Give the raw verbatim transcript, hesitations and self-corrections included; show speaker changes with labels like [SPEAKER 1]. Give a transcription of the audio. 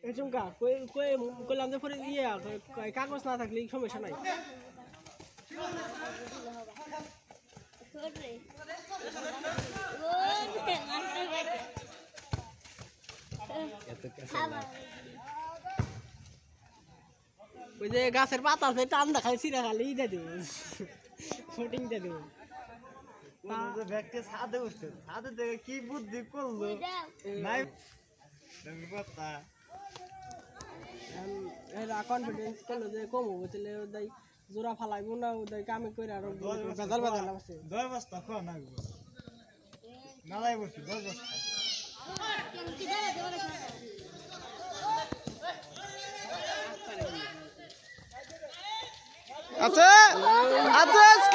[SPEAKER 1] চুমকা কই কই কইলাম যে পরে ইয়ে কাগজ না থাকলে সমস্যা নাই ওই যে গাছের পাতা আছে টান দেখাই ছিঁড়া খালি দিয়ে দেব শুটিং দিয়ে দেব
[SPEAKER 2] ব্যক্তি ছাদে উঠছে ছাদে থেকে কি বুদ্ধি করলো নাই
[SPEAKER 1] এরা কনফিডেন্স করলো যে কম হবো তাহলে ওদাই জোড়া ফালাইবো না ওদাই কামে করে আর বেজাল বেজাল আছে
[SPEAKER 2] দশ বস্তা খাওয়া নাগবো নালাই বসছি দশ বস্তা
[SPEAKER 3] আছে আছে